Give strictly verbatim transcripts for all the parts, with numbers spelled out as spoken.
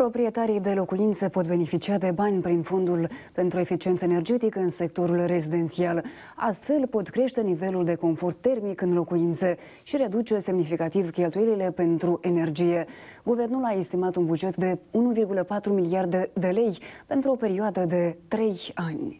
Proprietarii de locuințe pot beneficia de bani prin Fondul pentru Eficiență Energetică în sectorul rezidențial. Astfel pot crește nivelul de confort termic în locuințe și reduce semnificativ cheltuielile pentru energie. Guvernul a estimat un buget de unu virgulă patru miliarde de lei pentru o perioadă de trei ani.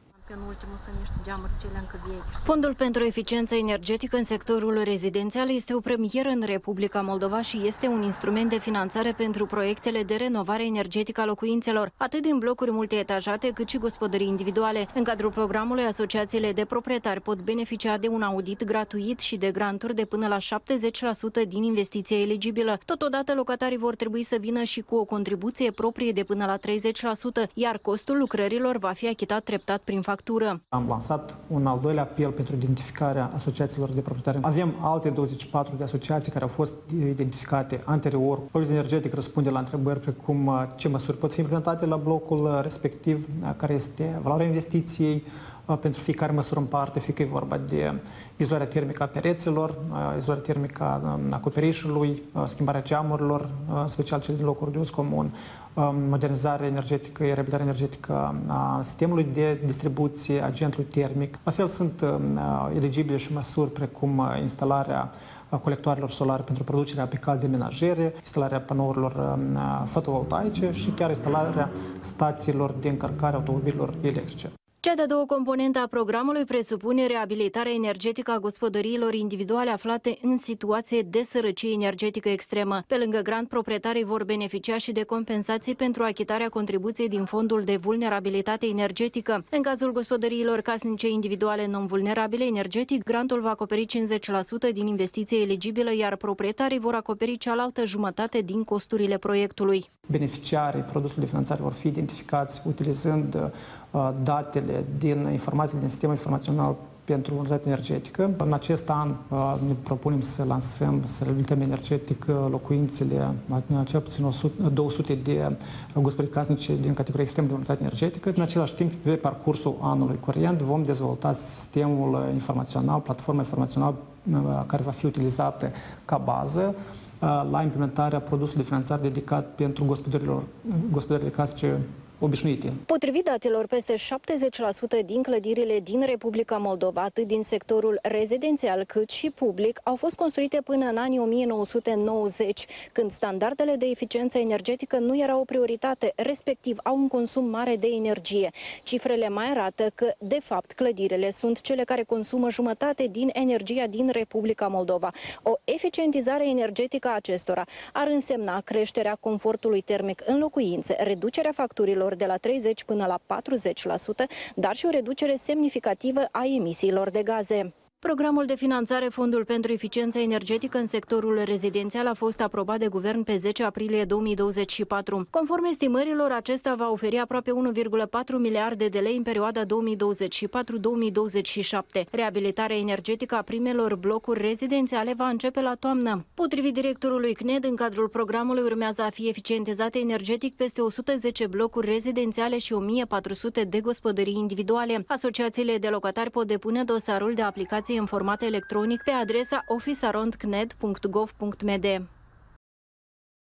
Fondul pentru eficiență energetică în sectorul rezidențial este o premieră în Republica Moldova și este un instrument de finanțare pentru proiectele de renovare energetică a locuințelor, atât din blocuri multietajate cât și gospodării individuale. În cadrul programului, asociațiile de proprietari pot beneficia de un audit gratuit și de granturi de până la șaptezeci la sută din investiție eligibilă. Totodată, locatarii vor trebui să vină și cu o contribuție proprie de până la treizeci la sută, iar costul lucrărilor va fi achitat treptat prin factură. Am lansat un al doilea apel pentru identificarea asociațiilor de proprietari. Avem alte douăzeci și patru de asociații care au fost identificate anterior. Politica energetică răspunde la întrebări precum ce măsuri pot fi implementate la blocul respectiv, care este valoarea investiției pentru fiecare măsură în parte, fie că e vorba de izolarea termică a pereților, izolarea termică a acoperișului, schimbarea geamurilor, special cele din locuri de uz comun, modernizarea energetică, reabilitarea energetică a sistemului de distribuție, agentului termic. La fel sunt eligibile și măsuri precum instalarea colectoarelor solare pentru producerea pe cale de menajere, instalarea panourilor fotovoltaice și chiar instalarea stațiilor de încărcare a automobililor electrice. Cea de-a doua componentă a programului presupune reabilitarea energetică a gospodăriilor individuale aflate în situație de sărăcie energetică extremă. Pe lângă grant, proprietarii vor beneficia și de compensații pentru achitarea contribuției din Fondul de Vulnerabilitate Energetică. În cazul gospodăriilor casnice individuale non-vulnerabile energetic, grantul va acoperi cincizeci la sută din investiție eligibilă, iar proprietarii vor acoperi cealaltă jumătate din costurile proiectului. Beneficiarii produsului de finanțare vor fi identificați utilizând uh, datele din informațiile din sistemul informațional pentru unitate energetică. În acest an uh, ne propunem să lansăm, să reabilităm energetic locuințele, cel puțin două sute de gospodării casnice din categoria extrem de unitate energetică. În același timp, pe parcursul anului curent, vom dezvolta sistemul informațional, platforma informațională care va fi utilizată ca bază la implementarea produsului de finanțare dedicat pentru gospodările casnice obișnuite. Potrivit datelor, peste șaptezeci la sută din clădirile din Republica Moldova, atât din sectorul rezidențial cât și public, au fost construite până în anii o mie nouă sute nouăzeci, când standardele de eficiență energetică nu erau o prioritate, respectiv au un consum mare de energie. Cifrele mai arată că, de fapt, clădirile sunt cele care consumă jumătate din energia din Republica Moldova. O eficientizare energetică a acestora ar însemna creșterea confortului termic în locuințe, reducerea facturilor de la treizeci până la patruzeci la sută, dar și o reducere semnificativă a emisiilor de gaze. Programul de finanțare Fondul pentru Eficiență Energetică în sectorul rezidențial a fost aprobat de guvern pe zece aprilie două mii douăzeci și patru. Conform estimărilor, acesta va oferi aproape unu virgulă patru miliarde de lei în perioada două mii douăzeci și patru două mii douăzeci și șapte. Reabilitarea energetică a primelor blocuri rezidențiale va începe la toamnă. Potrivit directorului C N E D, în cadrul programului urmează a fi eficientizate energetic peste o sută zece blocuri rezidențiale și o mie patru sute de gospodării individuale. Asociațiile de locatari pot depune dosarul de aplicație în format electronic pe adresa office arond c n e d punct gov punct m d.